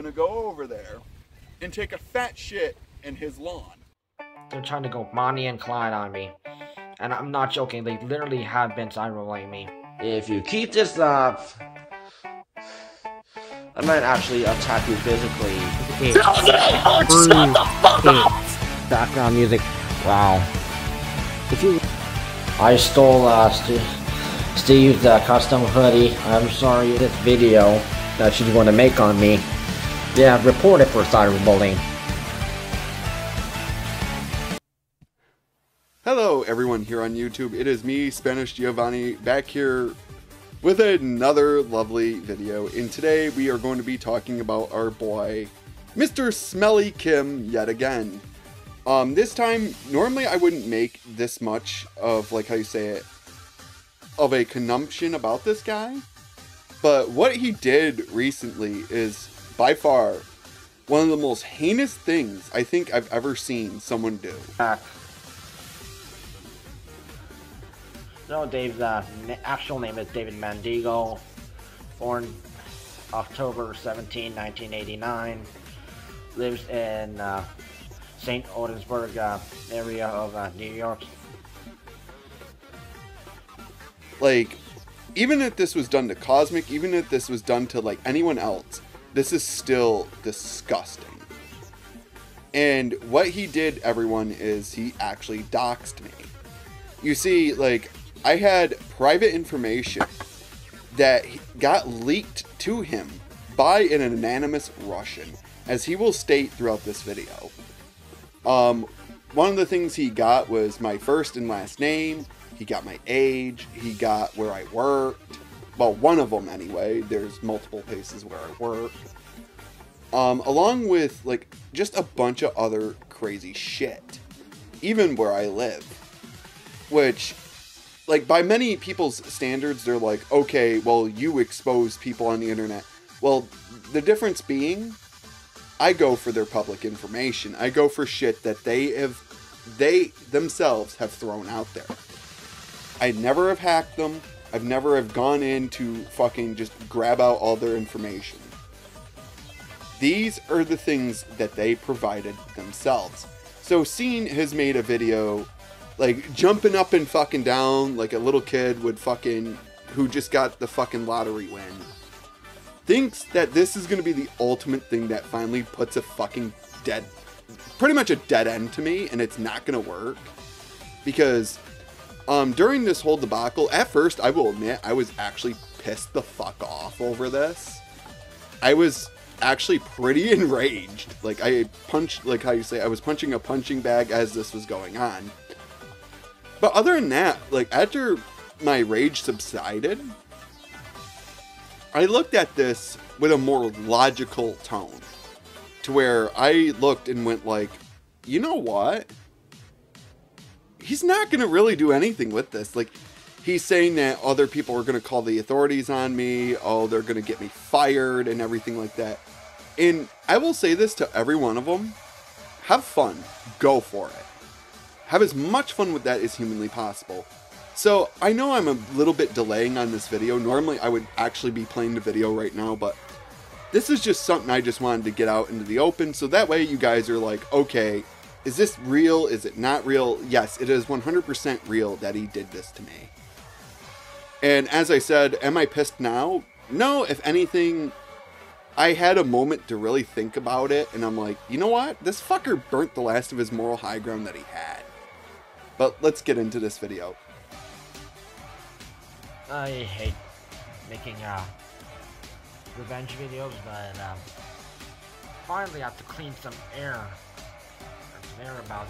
to go over there and take a fat shit in his lawn. They're trying to go Bonnie and Clyde on me. And I'm not joking, they literally have been cyberbullying me. If you keep this up, I might actually attack you physically. Shut the fuck up! Background music. Wow. If you... I stole Steve's custom hoodie. I'm sorry, this video that she's going to make on me. Yeah, report it for cyberbullying. Hello everyone here on YouTube, it is me, Spanish Giovanni, back here with another lovely video, and today we are going to be talking about our boy, Mr. Smelly Kim, yet again. This time, normally I wouldn't make this much of, like how you say it, of a consumption about this guy, but what he did recently is, by far, one of the most heinous things I think I've ever seen someone do. No, Dave's actual name is David Mandigo, born October 17, 1989, lives in St. Otisburg area of New York. Like, even if this was done to Kosmik, even if this was done to, like, anyone else, this is still disgusting. And what he did, everyone, is he actually doxed me. You see, like, I had private information that got leaked to him by an anonymous Russian, as he will state throughout this video. One of the things he got was my first and last name, he got my age, he got where I worked, well, one of them anyway, there's multiple places where I work, along with, like, just a bunch of other crazy shit, even where I live, which... like, by many people's standards, they're like, okay, well, you expose people on the internet. Well, the difference being, I go for their public information. I go for shit that they themselves have thrown out there. I never have hacked them. I've never have gone in to fucking just grab out all their information. These are the things that they provided themselves. So Sein has made a video... like, jumping up and fucking down like a little kid would fucking, who just got the fucking lottery win. Thinks that this is going to be the ultimate thing that finally puts a fucking pretty much a dead end to me, and it's not going to work. Because, during this whole debacle, at first, I will admit, I was actually pissed the fuck off over this. I was actually pretty enraged. Like, I punched, like how you say, I was punching a punching bag as this was going on. But other than that, like, after my rage subsided, I looked at this with a more logical tone. To where I looked and went like, you know what? He's not going to really do anything with this. Like, he's saying that other people are going to call the authorities on me. Oh, they're going to get me fired and everything like that. And I will say this to every one of them. Have fun. Go for it. Have as much fun with that as humanly possible. So, I know I'm a little bit delaying on this video. Normally, I would actually be playing the video right now, but this is just something I just wanted to get out into the open, so that way you guys are like, okay, is this real? Is it not real? Yes, it is 100% real that he did this to me. And as I said, am I pissed now? No, if anything, I had a moment to really think about it, and I'm like, you know what? This fucker burnt the last of his moral high ground that he had. But let's get into this video. I hate making revenge videos, but finally I have to clean some air. About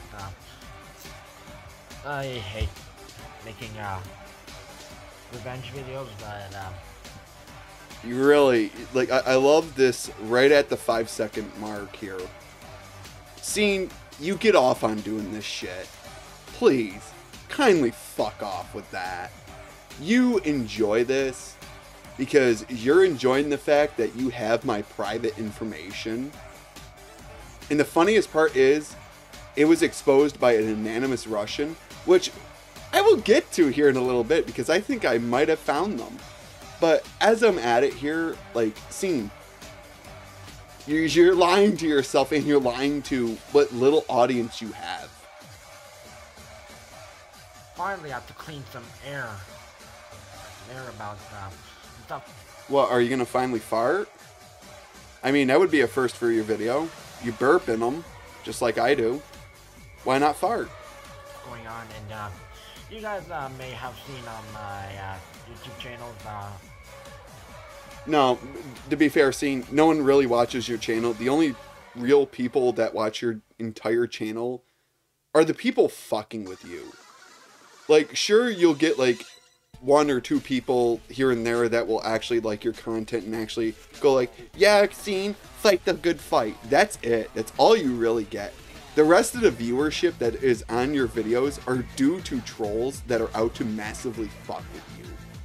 I hate making revenge videos, but you really, like, I love this right at the 5-second mark here. Seeing you get off on doing this shit. Please, kindly fuck off with that. You enjoy this because you're enjoying the fact that you have my private information. And the funniest part is, it was exposed by an anonymous Russian, which I will get to here in a little bit because I think I might have found them. But as I'm at it here, like, Sein, You're lying to yourself, and you're lying to what little audience you have. Finally, I have to clean some air about stuff. What, are you gonna finally fart? I mean, that would be a first for your video. You burp in them, just like I do. Why not fart? Going on, and you guys may have seen on my YouTube channels. No, to be fair, no one really watches your channel. The only real people that watch your entire channel are the people fucking with you. Like, sure, you'll get like 1 or 2 people here and there that will actually like your content and actually go like, yeah, Scene, fight the good fight. That's it. That's all you really get. The rest of the viewership that is on your videos are due to trolls that are out to massively fuck with you.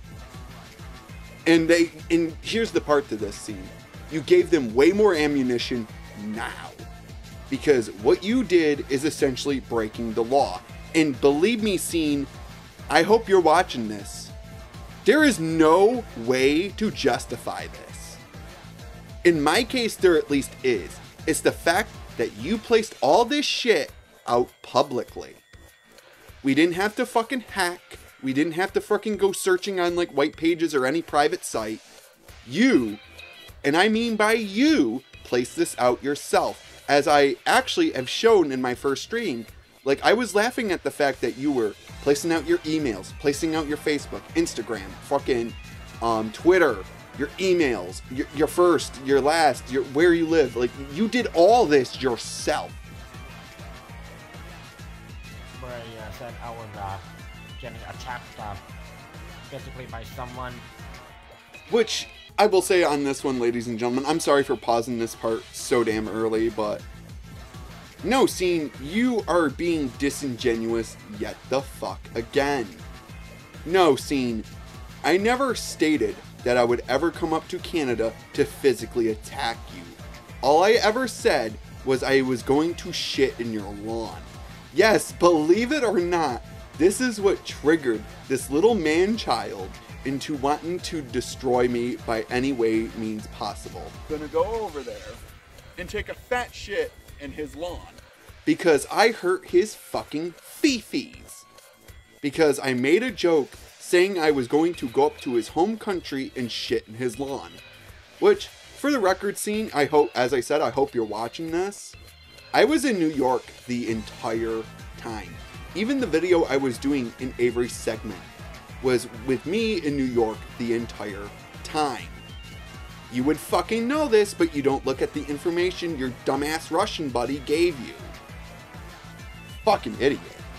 And here's the part to this, Scene. You gave them way more ammunition now. Because what you did is essentially breaking the law. And believe me, Scene, I hope you're watching this. There is no way to justify this. In my case, there at least is. It's the fact that you placed all this shit out publicly. We didn't have to fucking hack. We didn't have to fucking go searching on like white pages or any private site. You, and I mean by you, placed this out yourself. As I actually have shown in my first stream. Like, I was laughing at the fact that you were placing out your emails, placing out your Facebook, Instagram, fucking Twitter, your emails, your first, your last, where you live. Like, you did all this yourself. Where I said I was getting attacked physically by someone. Which, I will say on this one, ladies and gentlemen, I'm sorry for pausing this part so damn early, but... No, Scene, you are being disingenuous yet the fuck again. No, Scene, I never stated that I would ever come up to Canada to physically attack you. All I ever said was I was going to shit in your lawn. Yes, believe it or not, this is what triggered this little man-child into wanting to destroy me by any way means possible. Gonna go over there and take a fat shit in his lawn. Because I hurt his fucking fifis. Because I made a joke saying I was going to go up to his home country and shit in his lawn. Which, for the record, Scene, I hope, as I said, I hope you're watching this. I was in New York the entire time. Even the video I was doing in Avery's segment was with me in New York the entire time. You would fucking know this, but you don't look at the information your dumbass Russian buddy gave you. Fucking idiot.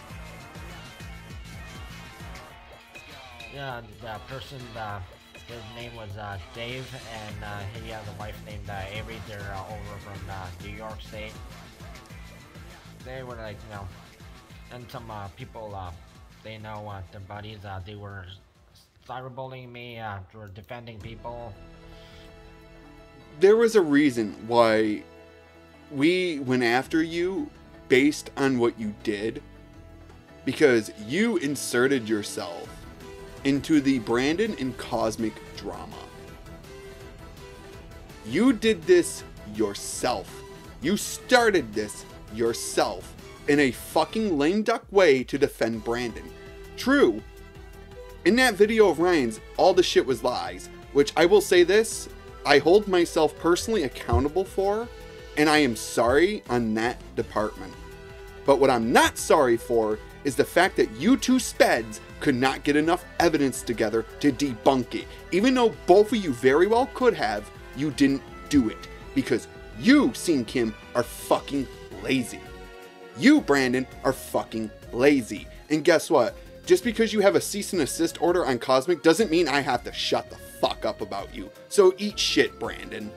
Yeah, the person, his name was Dave, and he has a wife named Avery. They're over from New York State. They were like, you know, and some people, they know their buddies, they were cyberbullying me, they were defending people. There was a reason why we went after you based on what you did, because you inserted yourself into the Brandon and Kosmik drama. You did this yourself. You started this yourself in a fucking lame duck way to defend Brandon. True, in that video of Ryan's, all the shit was lies, which I will say this, I hold myself personally accountable for, and I am sorry on that department. But what I'm not sorry for is the fact that you two speds could not get enough evidence together to debunk it. Even though both of you very well could have, you didn't do it. Because you, Sein Kim, are fucking lazy. You, Brandon, are fucking lazy. And guess what? Just because you have a cease and desist order on Kosmik doesn't mean I have to shut the fuck up about you. So eat shit, Brandon.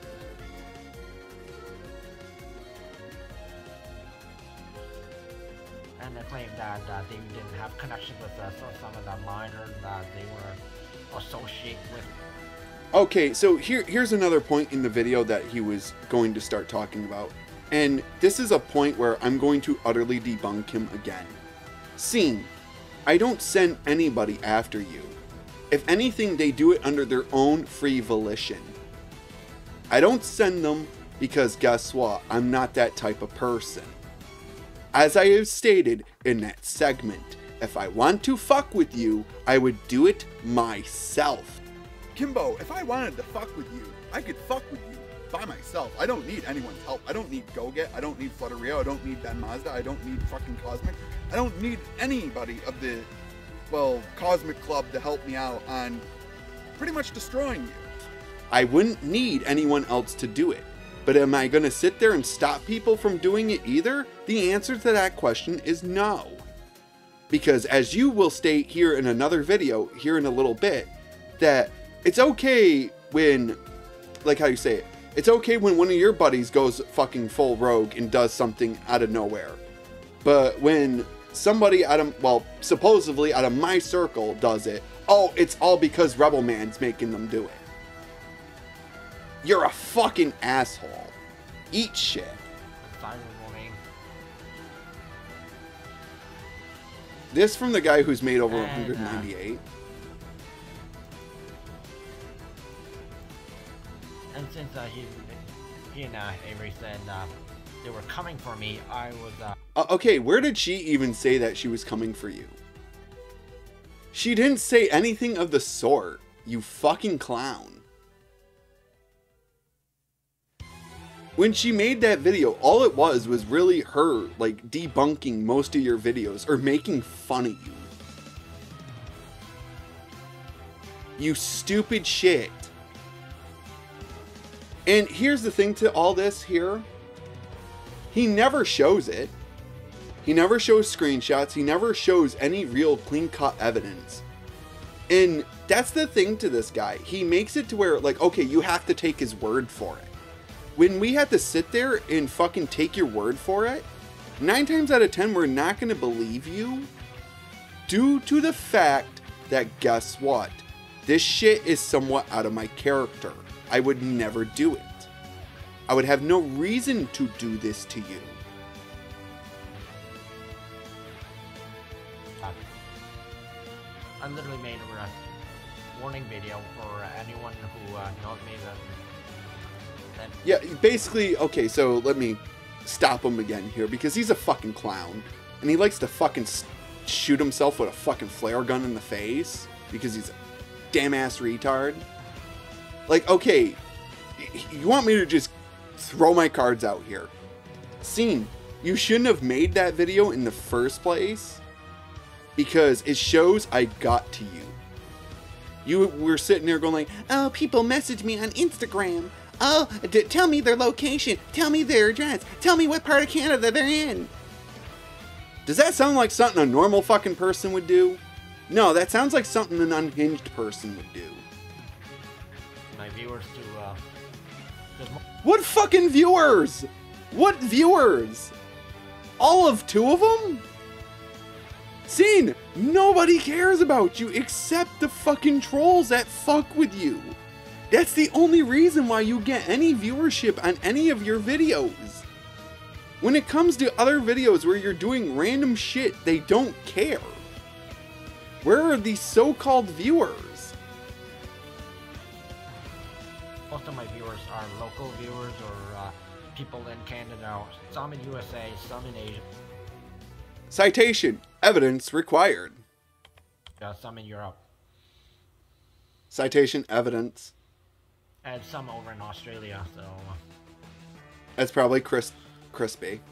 And they claimed that they didn't have connections with some of the minors that they were associated with. Okay, so here's another point in the video that he was going to start talking about. And this is a point where I'm going to utterly debunk him again. Scene, I don't send anybody after you. If anything, they do it under their own free volition. I don't send them Because guess what? I'm not that type of person. As I have stated in that segment, if I want to fuck with you, I would do it myself. Kimbo, if I wanted to fuck with you, I could fuck with you by myself. I don't need anyone's help. I don't need Goget. I don't need Flutterio. I don't need Ben Mazda. I don't need fucking Kosmik. I don't need anybody of the, well, Kosmik Club to help me out on pretty much destroying you. I wouldn't need anyone else to do it. But am I going to sit there and stop people from doing it either? The answer to that question is no. Because as you will state here in another video, here in a little bit, that it's okay when, like how you say it, it's okay when one of your buddies goes fucking full rogue and does something out of nowhere. But when somebody out of, well, supposedly out of my circle does it, oh, it's all because Rebel Man's making them do it. You're a fucking asshole. Eat shit. This from the guy who's made over 198. And since he and Avery said they were coming for me, I was... Okay, where did she even say that she was coming for you? She didn't say anything of the sort, you fucking clown. When she made that video, all it was really her, like, debunking most of your videos, or making fun of you. You stupid shit. And here's the thing to all this here. He never shows it. He never shows screenshots. He never shows any real clean-cut evidence. And that's the thing to this guy. He makes it to where, like, okay, you have to take his word for it. When we have to sit there and fucking take your word for it, 9 times out of 10, we're not going to believe you. Due to the fact that, guess what? This shit is somewhat out of my character. I would never do it. I would have no reason to do this to you. I literally made a warning video for anyone who knows me that... Yeah, basically, okay, so let me stop him again here, because he's a fucking clown. And he likes to fucking shoot himself with a fucking flare gun in the face, because he's a damn-ass retard. Like, okay, you want me to just throw my cards out here. Scene, you shouldn't have made that video in the first place, because it shows I got to you. You were sitting there going like, oh, people message me on Instagram. Oh, tell me their location. Tell me their address. Tell me what part of Canada they're in. Does that sound like something a normal fucking person would do? No, that sounds like something an unhinged person would do. My viewers to, What fucking viewers? What viewers? All of 2 of them? Scene, nobody cares about you except the fucking trolls that fuck with you. That's the only reason why you get any viewership on any of your videos. When it comes to other videos where you're doing random shit, they don't care. Where are these so-called viewers? Most of my viewers are local viewers or people in Canada, some in USA, some in Asia. Citation, evidence required. Some in Europe. Citation, evidence. And some over in Australia, so... That's probably crispy.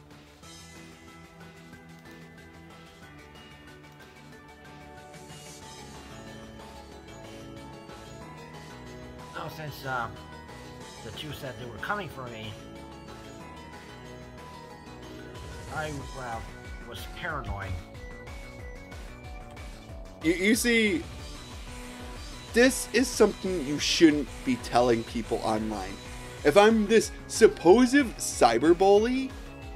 Now, since the 2 said they were coming for me, I was paranoid. You see... This is something you shouldn't be telling people online. If I'm this supposed cyberbully,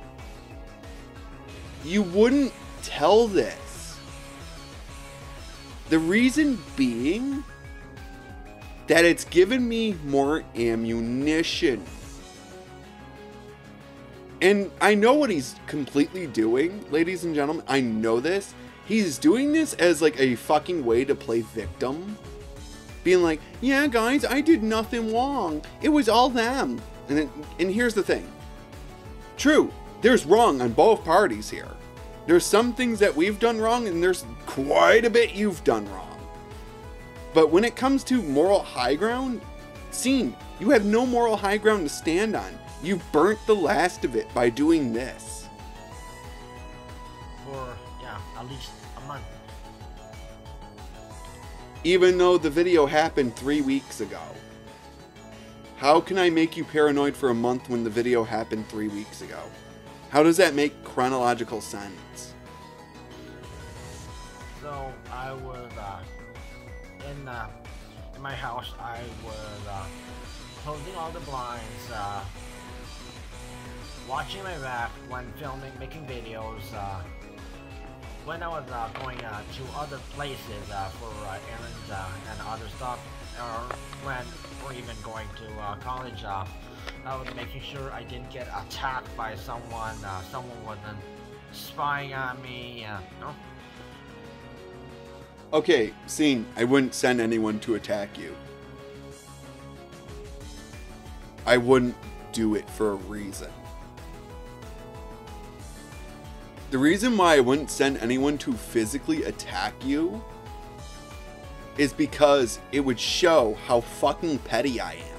you wouldn't tell this. The reason being that it's given me more ammunition. And I know what he's completely doing, ladies and gentlemen. I know this. He's doing this as like a fucking way to play victim. Being like, yeah guys, I did nothing wrong. It was all them. And here's the thing. True, there's wrong on both parties here. There's some things that we've done wrong, and there's quite a bit you've done wrong. But when it comes to moral high ground, Sein, you have no moral high ground to stand on. You've burnt the last of it by doing this. For, yeah, at least a month. Even though the video happened 3 weeks ago. How can I make you paranoid for a month when the video happened 3 weeks ago? How does that make chronological sense? So I was in my house. I was closing all the blinds, watching my back when filming, making videos. When I was going to other places for errands and other stuff, or when we're even going to college, I was making sure I didn't get attacked by someone. Someone wasn't spying on me. No. Okay, Sein, I wouldn't send anyone to attack you. I wouldn't do it for a reason. The reason why I wouldn't send anyone to physically attack you is because it would show how fucking petty I am.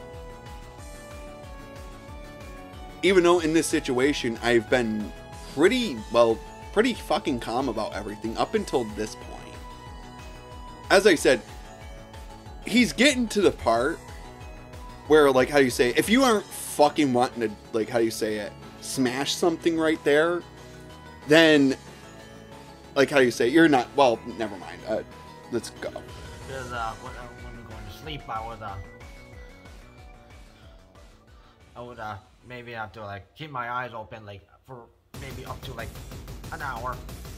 Even though in this situation I've been pretty fucking calm about everything up until this point. As I said, he's getting to the part where, like, how do you say it? If you aren't fucking wanting to, like, how do you say it, smash something right there, then, like, how do you say it? You're not, well, never mind. Let's go. Because when we're going to sleep, I would maybe have to, like, keep my eyes open, like, for maybe up to, like, an hour.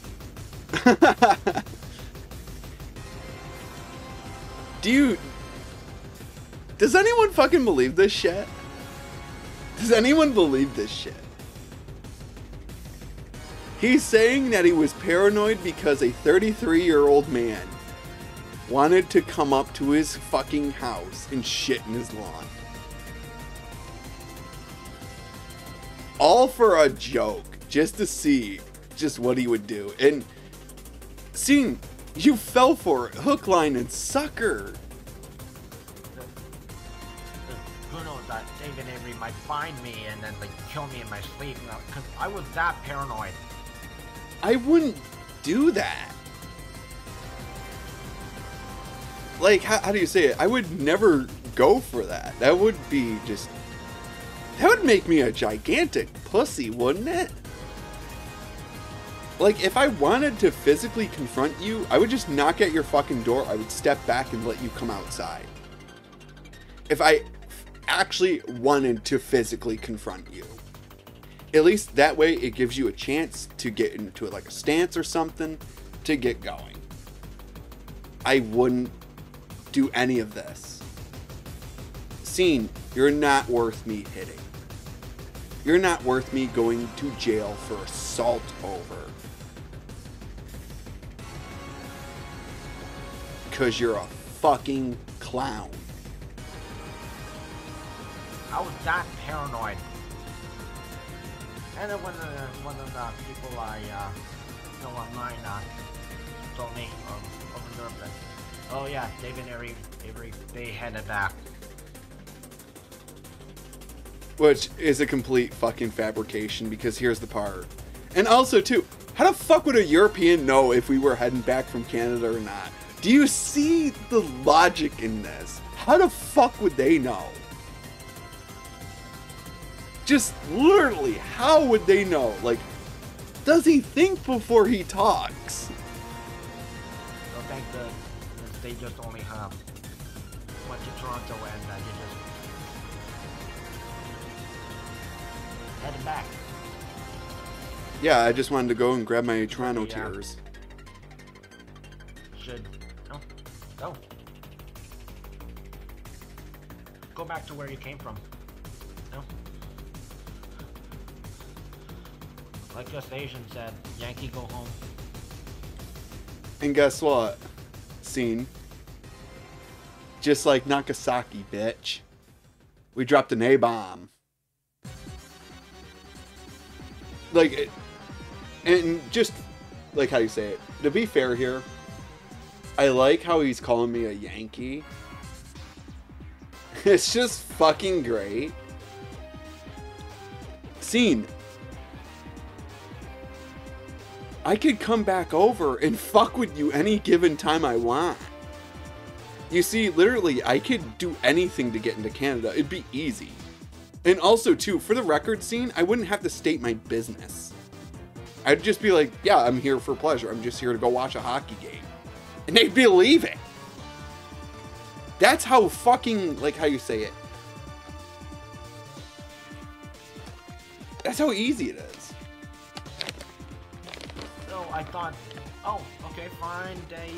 Does anyone fucking believe this shit? Does anyone believe this shit? He's saying that he was paranoid because a 33-year-old man wanted to come up to his fucking house and shit in his lawn. All for a joke, just to see just what he would do. And Sein, you fell for it, hook, line, and sucker. Who knows that David Avery might find me and then, like, kill me in my sleep, because I was that paranoid. I wouldn't do that. Like, how do you say it? I would never go for that. That would be just... That would make me a gigantic pussy, wouldn't it? Like, if I wanted to physically confront you, I would just knock at your fucking door. I would step back and let you come outside. If I actually wanted to physically confront you. At least that way it gives you a chance to get into like a stance or something to get going. I wouldn't do any of this. Sein, you're not worth me hitting. You're not worth me going to jail for assault over. Because you're a fucking clown. I was that paranoid. And then one of the people I know online told me over Europe that, oh yeah, David Avery, they had it back. Which is a complete fucking fabrication, because here's the part. And also too, how the fuck would a European know if we were heading back from Canada or not? Do you see the logic in this? How the fuck would they know? Just literally, how would they know? Like, does he think before he talks? So thank the they just only went to Toronto and they just headed back. Yeah, I just wanted to go and grab my Toronto tears. No. Go back to where you came from. No. Like us Asians said, Yankee go home. And guess what? Sein. Just like Nagasaki, bitch. We dropped an A-bomb. like, and just like how you say it. To be fair here, I like how he's calling me a Yankee. It's just fucking great. Scene. I could come back over and fuck with you any given time I want. You see, literally, I could do anything to get into Canada. It'd be easy. And also, too, for the record scene, I wouldn't have to state my business. I'd just be like, yeah, I'm here for pleasure. I'm just here to go watch a hockey game. And they'd believe it. That's how fucking, like, how you say it. That's how easy it is. So I thought, oh, okay, fine. They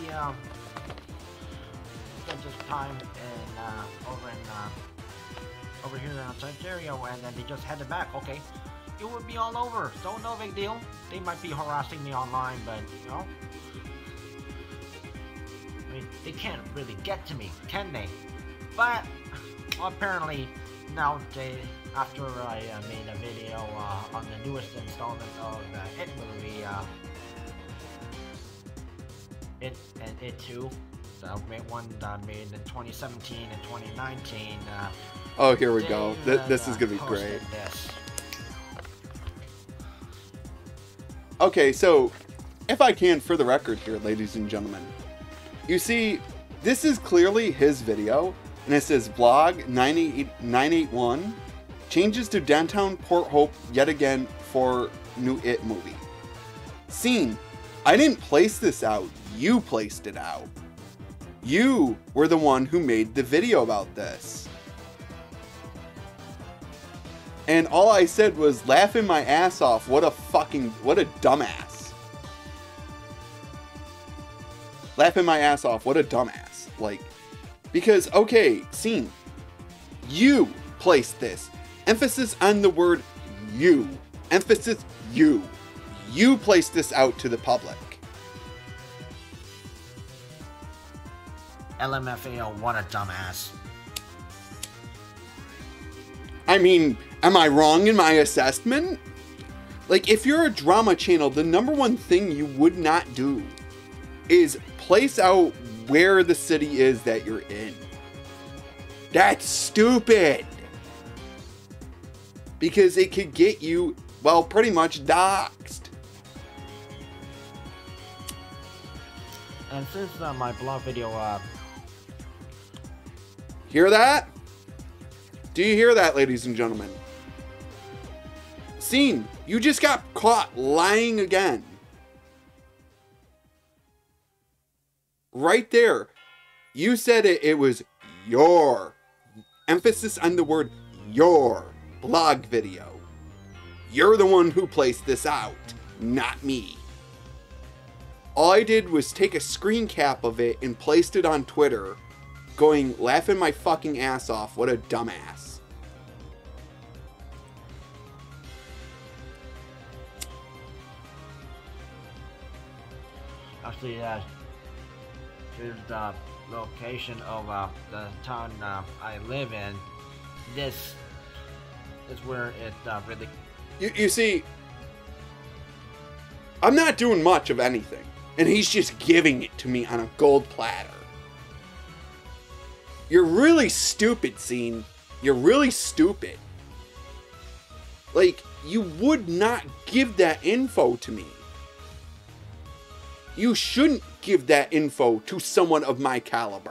spent this time in over here in Ontario, and then they just headed back. Okay, it would be all over. So no big deal. They might be harassing me online, but you know, I mean, they can't really get to me, can they? But apparently now after I made a video on the newest installment of the It movie, It 2, the one made in 2017 and 2019. Oh, here we go. This is gonna be great. This. Okay, so if I can, for the record here, ladies and gentlemen, you see, this is clearly his video, and it says vlog 981 changes to downtown Port Hope yet again for new It movie. Scene. I didn't place this out. You placed it out. You were the one who made the video about this. And all I said was laughing my ass off. What a dumbass. Laughing my ass off. What a dumbass. Like, because, okay, scene. You placed this. Emphasis on the word you. Emphasis you. You placed this out to the public. LMFAO, what a dumbass. I mean, am I wrong in my assessment? Like, if you're a drama channel, the number one thing you would not do is place out where the city is that you're in. That's stupid. Because it could get you, well, pretty much doxed. And since my blog video, Hear that? Do you hear that, ladies and gentlemen? Scene, you just got caught lying again. Right there. You said it was your. Emphasis on the word your blog video. You're the one who placed this out, not me. All I did was take a screen cap of it and placed it on Twitter, going, laughing my fucking ass off. What a dumbass. actually, here's the location of the town I live in. This is where it really... You see, I'm not doing much of anything, and he's just giving it to me on a gold platter. You're really stupid, Scene. You're really stupid. Like, you would not give that info to me. You shouldn't give that info to someone of my caliber.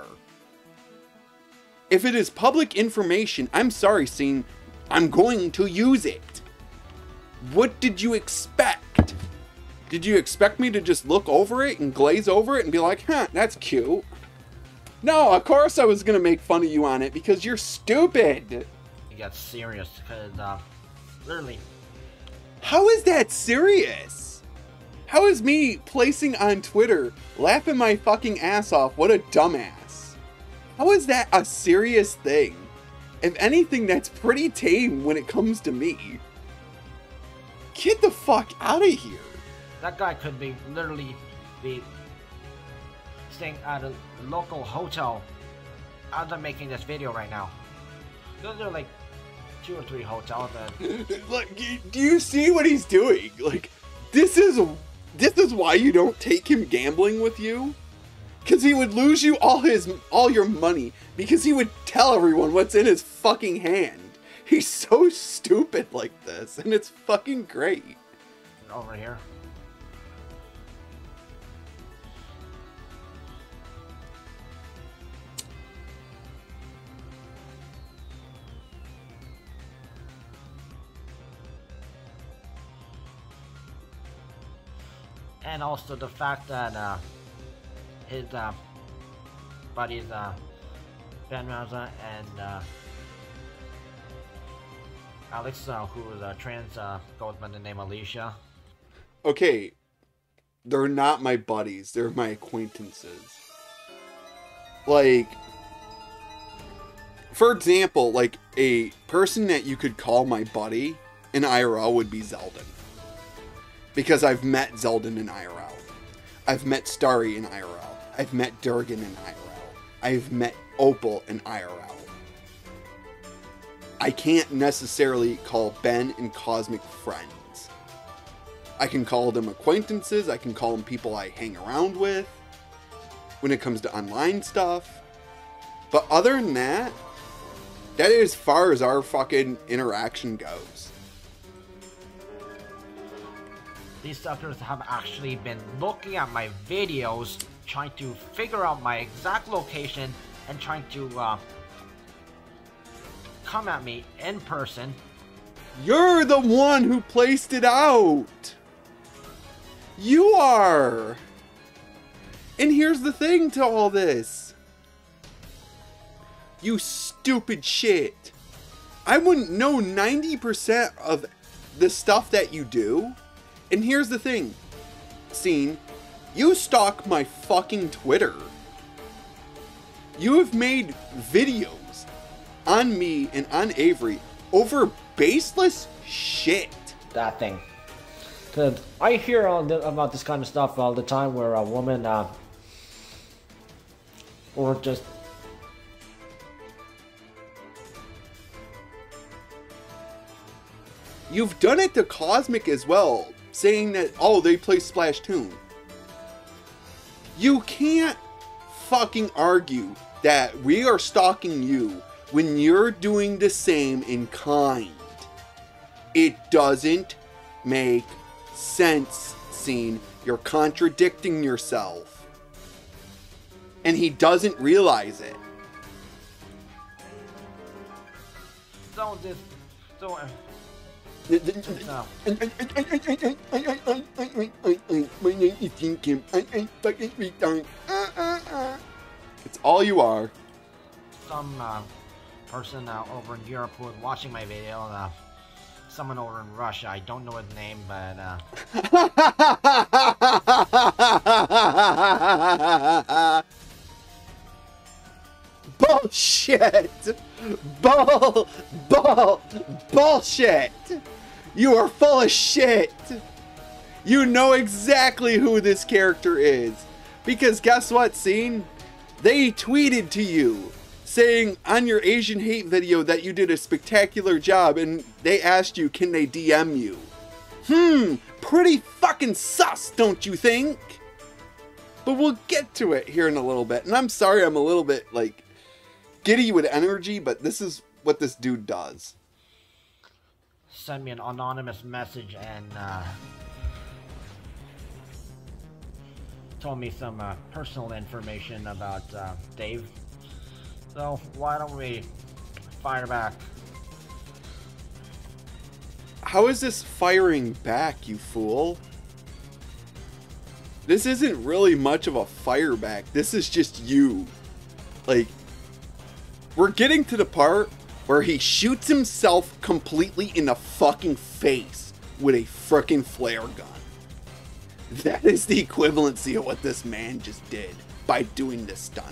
If it is public information, I'm sorry, Scene, I'm going to use it. What did you expect? Did you expect me to just look over it and glaze over it and be like, huh, that's cute? No, of course I was going to make fun of you on it because you're stupid. It got serious because, literally. How is that serious? How is me placing on Twitter, laughing my fucking ass off, what a dumbass? How is that a serious thing? If anything, that's pretty tame when it comes to me. Get the fuck out of here. That guy could be literally be staying at a local hotel as I'm making this video right now. They're like 2 or 3 hotels and... Like, do you see what he's doing? Like, this is why you don't take him gambling with you? Because he would lose you all your money because he would tell everyone what's in his fucking hand. He's so stupid like this, and it's fucking great. Over here. And also the fact that his buddies Ben Raza and Alex, who is a trans, goes by the name Alicia. Okay, they're not my buddies, they're my acquaintances. Like, for example, like, a person that you could call my buddy in IRL would be Zeldin. Because I've met Zeldin in IRL. I've met Starry in IRL. I've met Durgan in IRL. I've met Opal in IRL. I can't necessarily call Ben and Kosmik friends. I can call them acquaintances. I can call them people I hang around with when it comes to online stuff. But other than that, that is as far as our fucking interaction goes. These suckers have actually been looking at my videos, trying to figure out my exact location, and trying to come at me in person. You're the one who placed it out! You are! And here's the thing to all this. You stupid shit. I wouldn't know 90% of the stuff that you do. And here's the thing, Scene, you stalk my fucking Twitter. You have made videos on me and on Avery over baseless shit. That thing. Cause I hear about this kind of stuff all the time where a woman, or just... You've done it to Kosmik as well, saying that, oh, they play Splatoon. You can't fucking argue that we are stalking you when you're doing the same in kind. It doesn't make sense, Scene. You're contradicting yourself. And he doesn't realize it. So this... So... My name is Sein Kim. I'm fucking retarded. It's all you are. Some person over in Europe who was watching my video, someone over in Russia, I don't know his name, but Bullshit! Bullshit! You are full of shit! You know exactly who this character is. Because guess what, Scene? They tweeted to you saying on your Asian hate video that you did a spectacular job, and they asked you, can they DM you? Pretty fucking sus, don't you think? But we'll get to it here in a little bit. And I'm sorry I'm a little bit, like, giddy with energy, but this is what this dude does. Send me an anonymous message and told me some personal information about Dave. So why don't we fire back? How is this firing back, you fool? This isn't really much of a fire back. This is just you. Like, we're getting to the part where he shoots himself completely in the fucking face with a frickin' flare gun. That is the equivalency of what this man just did by doing this stunt.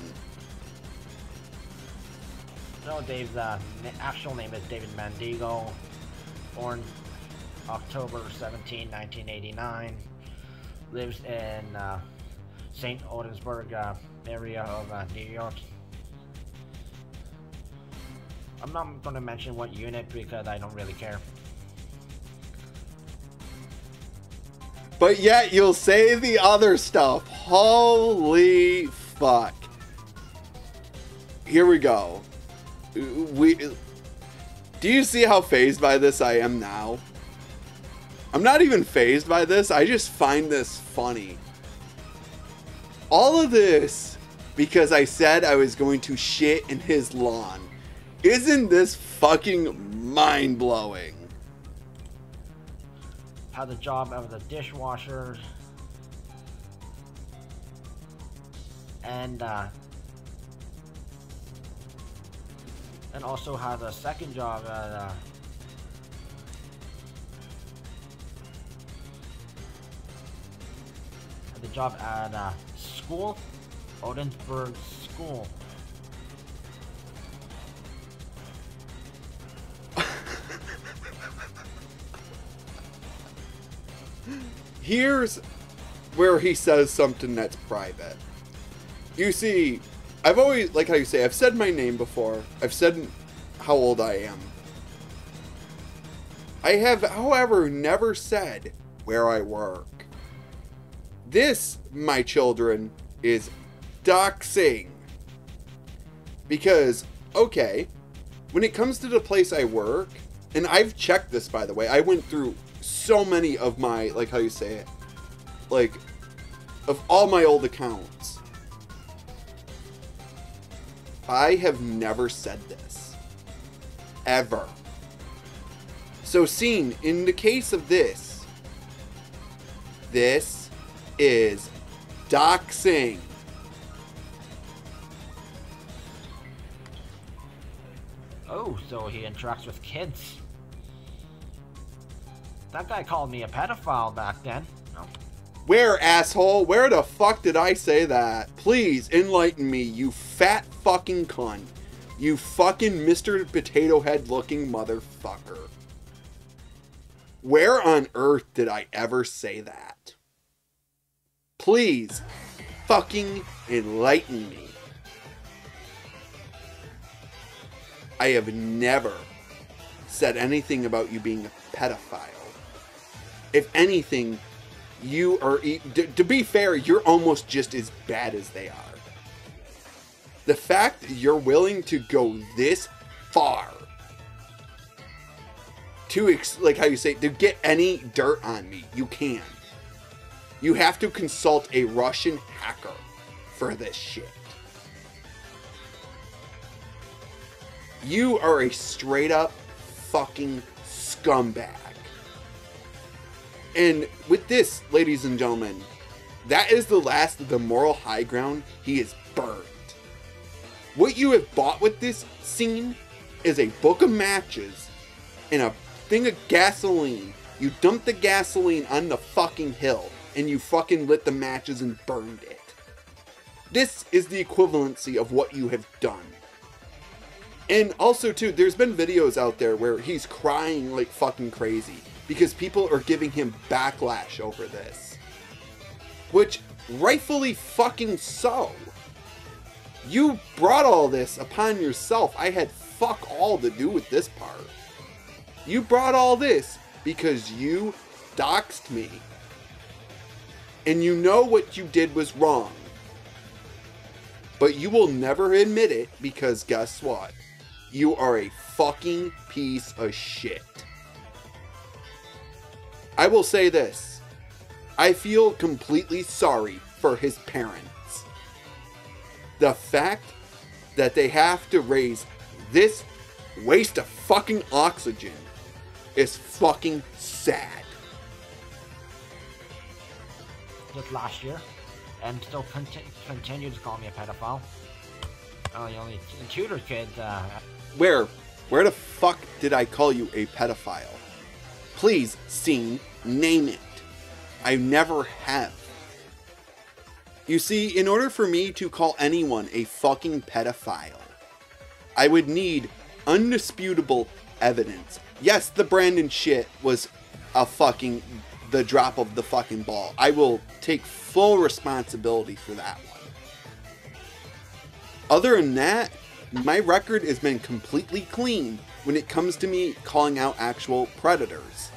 So Dave's actual name is David Mandigo, born October 17, 1989, lives in St. Olensburg area of New York. I'm not gonna mention what unit because I don't really care. But yet you'll say the other stuff. Holy fuck. Here we go. Do you see how fazed by this I am now? I'm not even fazed by this. I just find this funny. All of this because I said I was going to shit in his lawn. Isn't this fucking mind-blowing? Had the job of the dishwasher. And also had a second job at the job at school, Odensburg School. Here's where he says something that's private. You see, I've always, like how you say, I've said my name before. I've said how old I am. I have, however, never said where I work. This, my children, is doxing. Because, okay, when it comes to the place I work, and I've checked this, by the way, I went through so many of my, like how you say it, like, of all my old accounts. I have never said this. Ever. So, seen, in the case of this is doxing. Oh, so he interacts with kids. That guy called me a pedophile back then. No. Where, asshole? Where the fuck did I say that? Please enlighten me, you fat fucking cunt. You fucking Mr. Potato Head looking motherfucker. Where on earth did I ever say that? Please fucking enlighten me. I have never said anything about you being a pedophile. If anything, you are, to be fair, you're almost just as bad as they are. The fact that you're willing to go this far to, like how you say, to get any dirt on me, you can. You have to consult a Russian hacker for this shit. You are a straight up fucking scumbag. And with this, ladies and gentlemen, that is the last of the moral high ground. He is burned. What you have bought with this scene is a book of matches and a thing of gasoline. You dumped the gasoline on the fucking hill and you fucking lit the matches and burned it. This is the equivalency of what you have done. And also too, there's been videos out there where he's crying like fucking crazy because people are giving him backlash over this. Which, rightfully fucking so. You brought all this upon yourself. I had fuck all to do with this part. You brought all this because you doxed me. And you know what you did was wrong. But you will never admit it because guess what? You are a fucking piece of shit. I will say this. I feel completely sorry for his parents. The fact that they have to raise this waste of fucking oxygen is fucking sad. Just last year, and still continue to call me a pedophile. Oh, the only tutor kid. Where the fuck did I call you a pedophile? Please, scene, name it. I never have. You see, in order for me to call anyone a fucking pedophile, I would need undisputable evidence. Yes, the Brandon shit was the drop of the fucking ball. I will take full responsibility for that one. Other than that, My record has been completely clean when it comes to me calling out actual predators.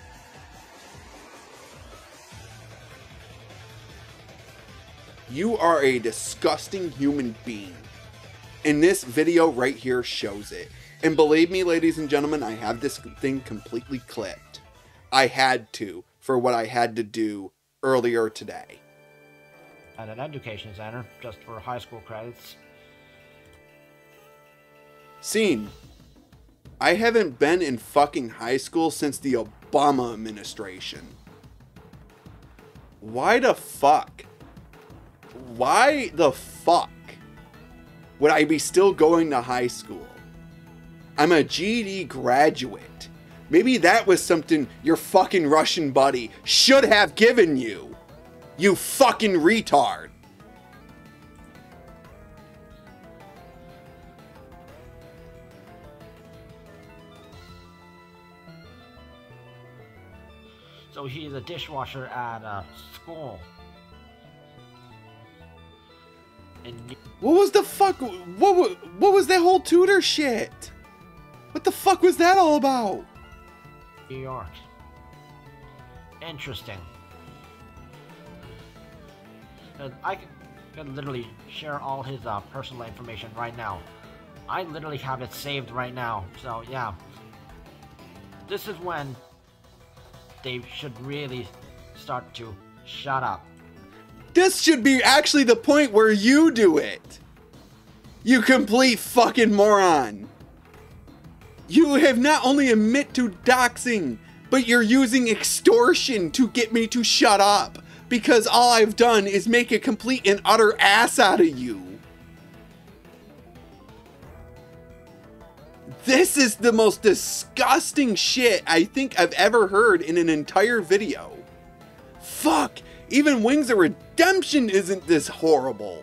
You are a disgusting human being. And this video right here shows it. And believe me, ladies and gentlemen, I have this thing completely clipped. I had to, for what I had to do earlier today. At an education center, just for high school credits. Scene. I haven't been in fucking high school since the Obama administration. Why the fuck? Why the fuck would I be still going to high school? I'm a GED graduate. Maybe that was something your fucking Russian buddy should have given you. You fucking retard. So he's a dishwasher at a school. What was the fuck? What was that whole tutor shit? What the fuck was that all about? New York. Interesting. I could literally share all his personal information right now. I literally have it saved right now. So yeah. This is when they should really start to shut up. This should be actually the point where you do it. You complete fucking moron. You have not only admit to doxing, but you're using extortion to get me to shut up. Because all I've done is make a complete and utter ass out of you. This is the most disgusting shit I think I've ever heard in an entire video. Fuck, even Wings of Redemption isn't this horrible.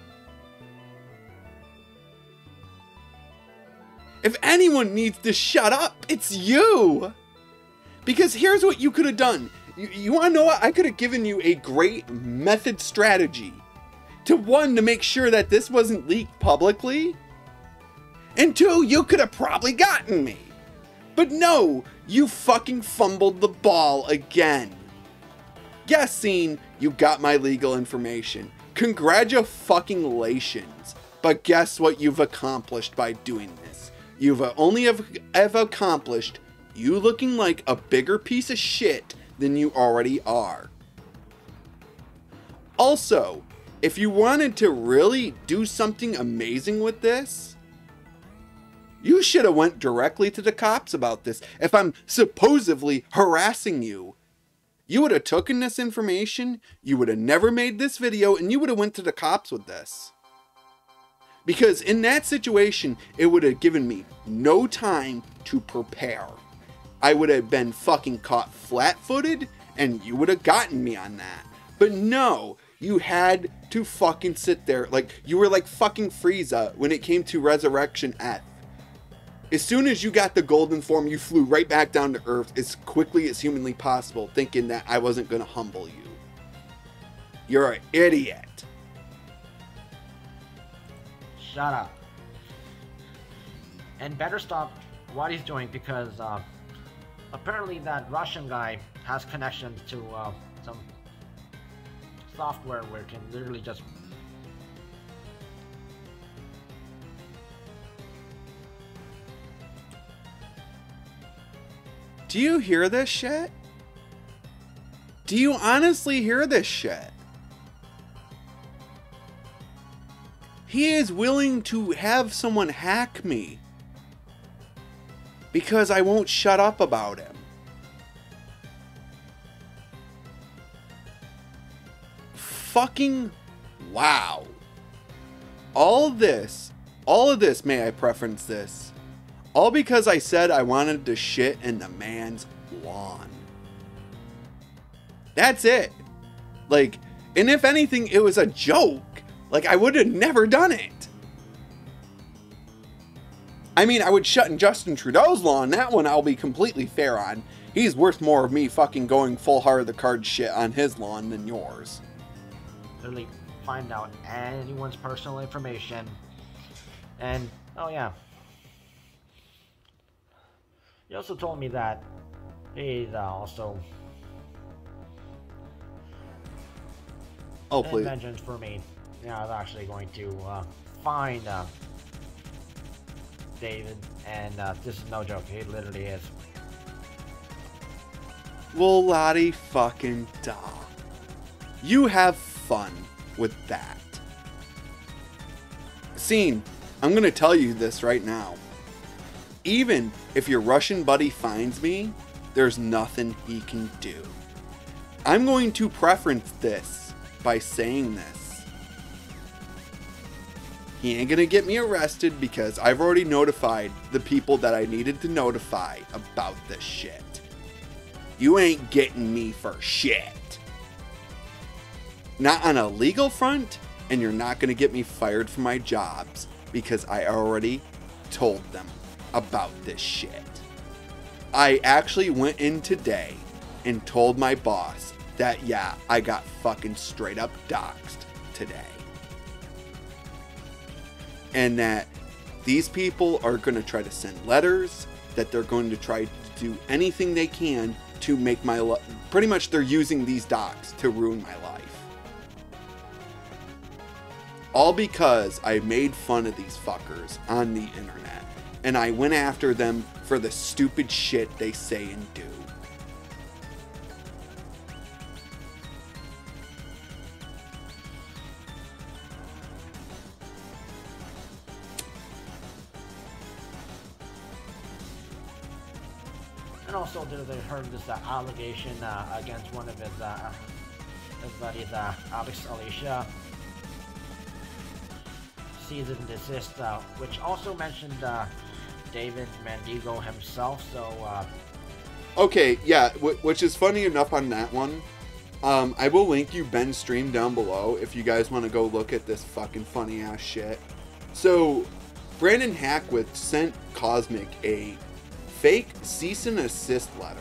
If anyone needs to shut up, it's you. Because here's what you could have done. You want to know what? I could have given you a great method strategy. To one, to make sure that this wasn't leaked publicly. And two, you could have probably gotten me. But no, you fucking fumbled the ball again. Yes, Scene, you got my legal information. Congratulations. But guess what you've accomplished by doing this? You've only have accomplished you looking like a bigger piece of shit than you already are. Also, if you wanted to really do something amazing with this, you should have went directly to the cops about this. If I'm supposedly harassing you, you would have taken this information, you would have never made this video, and you would have went to the cops with this. Because in that situation, it would have given me no time to prepare. I would have been fucking caught flat-footed, and you would have gotten me on that. But no, you had to fucking sit there like you were like fucking Frieza when it came to Resurrection F. As soon as you got the golden form, you flew right back down to Earth as quickly as humanly possible, thinking that I wasn't going to humble you. You're an idiot. Shut up. And better stop what he's doing because apparently that Russian guy has connections to some software where it can literally just... Do you hear this shit? Do you honestly hear this shit? He is willing to have someone hack me because I won't shut up about him. Fucking wow. All of this, may I preference this, all because I said I wanted to shit in the man's lawn. That's it. Like, and if anything, it was a joke. Like, I would have never done it. I mean, I would shut in Justin Trudeau's lawn. That one I'll be completely fair on. He's worth more of me fucking going full heart of the card shit on his lawn than yours. Literally find out anyone's personal information And, oh yeah. He also told me that he's also Oh, in please. vengeance for me. Yeah, I'm actually going to find David, and this is no joke. He literally is. Well, Lottie fucking da. You have fun with that. Scene, I'm gonna tell you this right now. Even if your Russian buddy finds me, there's nothing he can do. I'm going to preference this by saying this. He ain't gonna get me arrested because I've already notified the people that I needed to notify about this shit. You ain't getting me for shit. Not on a legal front, and you're not gonna get me fired from my jobs because I already told them about this shit. I actually went in today and told my boss that, yeah, I got fucking straight up doxed today. And that these people are going to try to send letters, that they're going to try to do anything they can to make my life, pretty much they're using these docs to ruin my life. All because I made fun of these fuckers on the internet. And I went after them for the stupid shit they say and do. And also, they heard this allegation against one of his buddies, Alex Alicia. Cease and Desist, which also mentioned David Mendigo himself. So, okay, yeah, which is funny enough on that one. I will link you Ben's stream down below if you guys want to go look at this fucking funny ass shit. So, Brandon Hackwith sent Kosmik a fake cease and desist letter.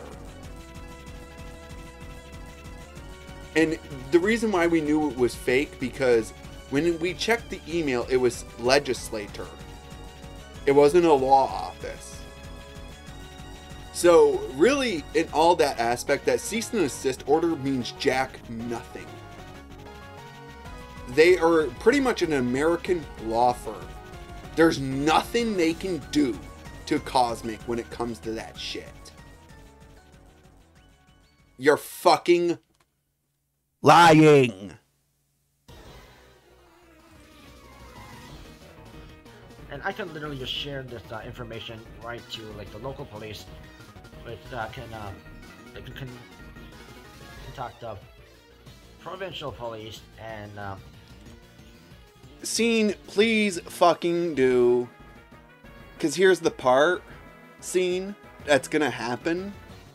And the reason why we knew it was fake, because when we checked the email, it was legislator. It wasn't a law office. So really, in all that aspect, that cease and desist order means jack nothing. They are pretty much an American law firm. There's nothing they can do to Kosmik when it comes to that shit. You're fucking lying. and I can literally just share this information right to like the local police, which can contact the provincial police and. Scene, please fucking do. Because here's the part, Scene, that's gonna happen.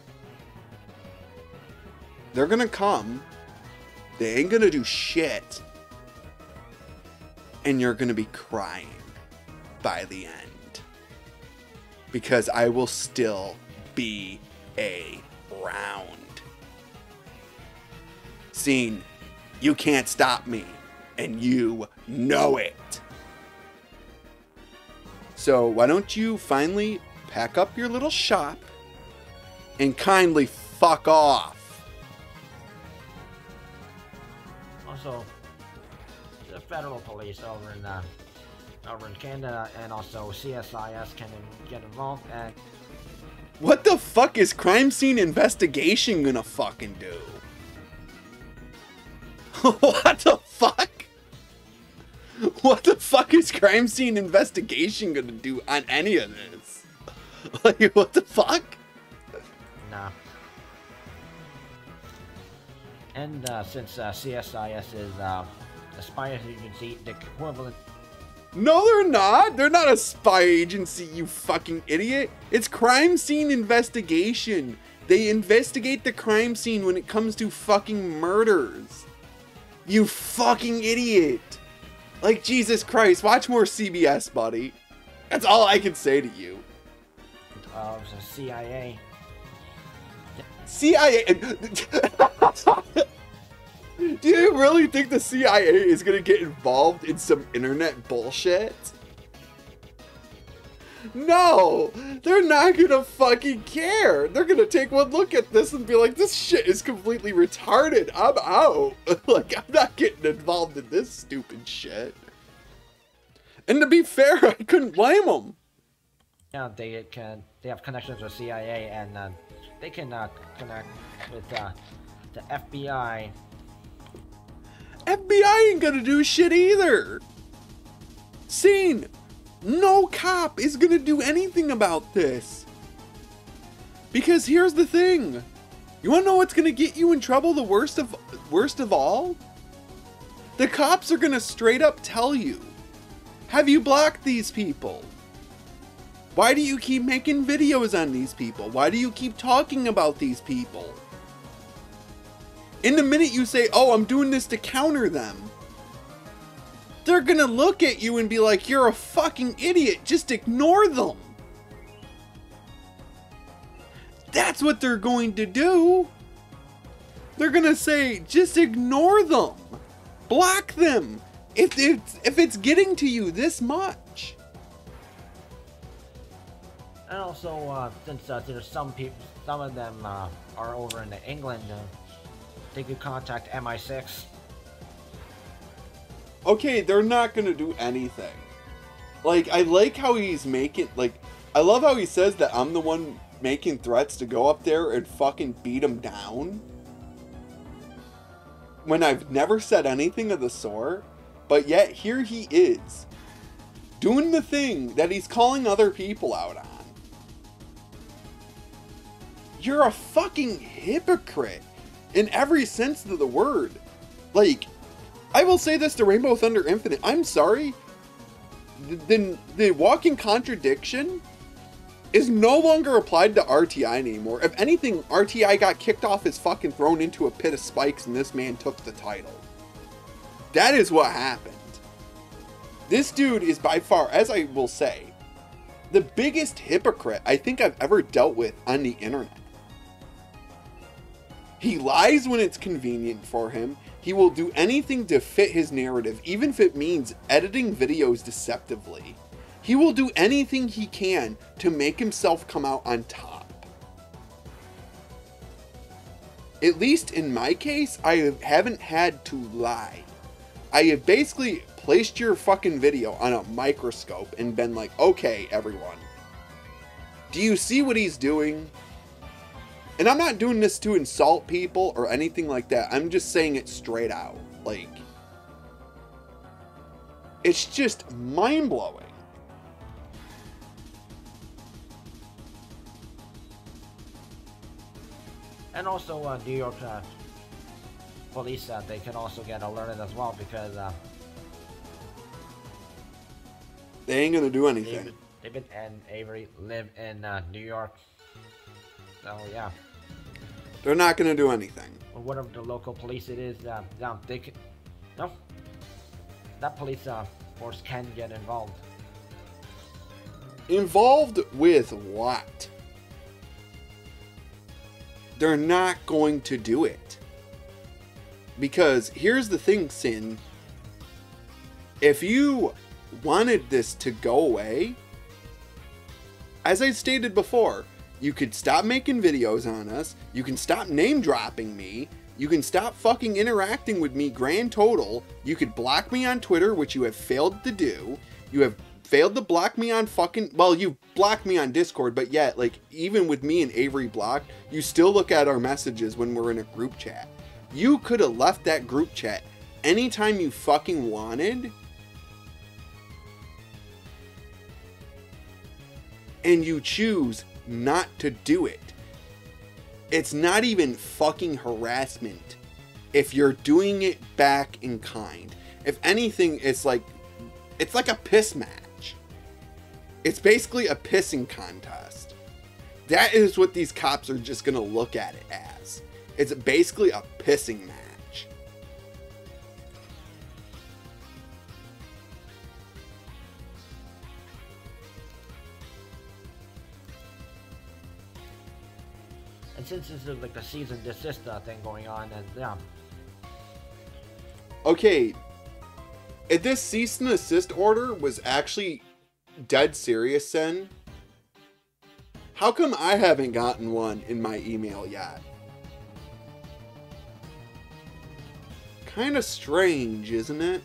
They're gonna come. They ain't gonna do shit. And you're gonna be crying by the end. Because I will still be around. Scene, you can't stop me. And you know it. So why don't you finally pack up your little shop and kindly fuck off? Also, the federal police over in Canada and also CSIS can get involved. And what the fuck is crime scene investigation gonna fucking do? What the fuck? What the fuck is crime scene investigation gonna do on any of this? Like, what the fuck? nah. And since CSIS is a spy agency, the equivalent. No, they're not. They're not a spy agency, you fucking idiot. It's crime scene investigation. They investigate the crime scene when it comes to fucking murders. You fucking idiot. Like, Jesus Christ, watch more CBS, buddy. That's all I can say to you. Of the CIA. CIA. Do you really think the CIA is gonna get involved in some internet bullshit? No, they're not gonna fucking care. They're gonna take one look at this and be like, this shit is completely retarded. I'm out. Like, I'm not getting involved in this stupid shit. And to be fair, I couldn't blame them. Yeah, they have connections with CIA, and they can connect with the FBI. FBI ain't gonna do shit either. Scene. No cop is gonna do anything about this. Because here's the thing. You wanna know what's gonna get you in trouble the worst of all? The cops are gonna straight up tell you, have you blocked these people? Why do you keep making videos on these people? Why do you keep talking about these people? In the minute you say, oh, I'm doing this to counter them, they're gonna look at you and be like, you're a fucking idiot, just ignore them. That's what they're going to do. They're gonna say, just ignore them. Block them. If it's getting to you this much. And also, since there's some of them are over in England, they could contact MI6. Okay, they're not gonna do anything. Like, I like how he's making, like, I love how he says that I'm the one making threats to go up there and fucking beat him down. When I've never said anything of the sort, but yet here he is, doing the thing that he's calling other people out on. You're a fucking hypocrite in every sense of the word. Like, I will say this to Rainbow Thunder Infinite. I'm sorry. The walking contradiction is no longer applied to RTI anymore. If anything, RTI got kicked off his fucking throne into a pit of spikes and this man took the title. That is what happened. This dude is by far, as I will say, the biggest hypocrite I think I've ever dealt with on the internet. He lies when it's convenient for him. He will do anything to fit his narrative, even if it means editing videos deceptively. He will do anything he can to make himself come out on top. At least in my case, I haven't had to lie. I have basically placed your fucking video on a microscope and been like, okay, everyone, do you see what he's doing? And I'm not doing this to insult people or anything like that. I'm just saying it straight out. Like, it's just mind-blowing. And also, New York police, they can also get alerted as well, because they ain't gonna do anything. David and Avery live in New York. So, yeah. They're not gonna do anything. Or whatever the local police it is, they can, no, that police force can get involved. Involved with what? They're not going to do it. Because here's the thing, Sin. If you wanted this to go away, as I stated before, you could stop making videos on us, you can stop name dropping me, you can stop fucking interacting with me grand total, you could block me on Twitter, which you have failed to do, you have failed to block me on fucking, well, you blocked me on Discord, but yet, like, even with me and Avery blocked, you still look at our messages when we're in a group chat. You could have left that group chat anytime you fucking wanted, and you choose not to do it. It's not even fucking harassment if you're doing it back in kind. If anything, it's like a piss match. It's basically a pissing contest. That is what these cops are just gonna look at it as. It's basically a pissing match. And since this is like a cease and desist thing going on, and yeah. Okay, if this cease and desist order was actually dead serious, Sen? How come I haven't gotten one in my email yet? Kinda strange, isn't it?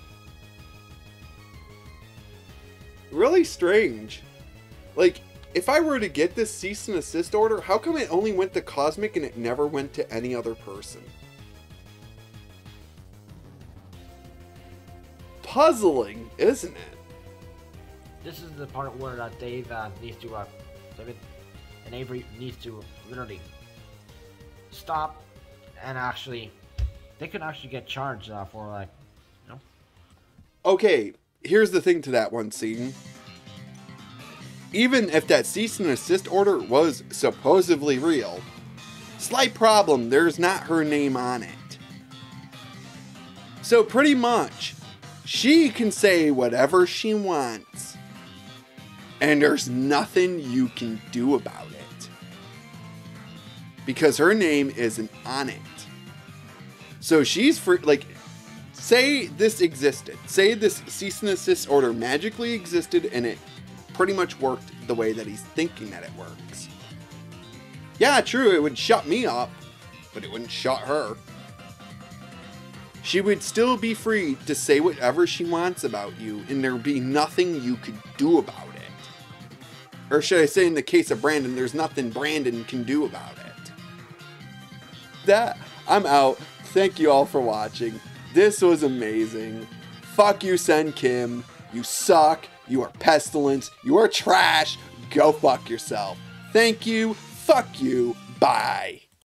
Really strange. Like, if I were to get this cease and desist order, how come it only went to Kosmik and it never went to any other person? Puzzling, isn't it? This is the part where Dave needs to, David and Avery needs to literally stop and actually, they could actually get charged for like, you know. Okay, here's the thing to that one scene. Even if that cease and desist order was supposedly real, slight problem, there's not her name on it. So pretty much, she can say whatever she wants, and there's nothing you can do about it. Because her name isn't on it. So she's free, like, say this existed. Say this cease and desist order magically existed and it pretty much worked the way that he's thinking that it works. Yeah, true, it would shut me up, but it wouldn't shut her. She would still be free to say whatever she wants about you, and there would be nothing you could do about it. Or should I say, in the case of Brandon, there's nothing Brandon can do about it. I'm out. Thank you all for watching. This was amazing. Fuck you, Sein Kim. You suck. You are pestilence. You are trash. Go fuck yourself. Thank you. Fuck you. Bye.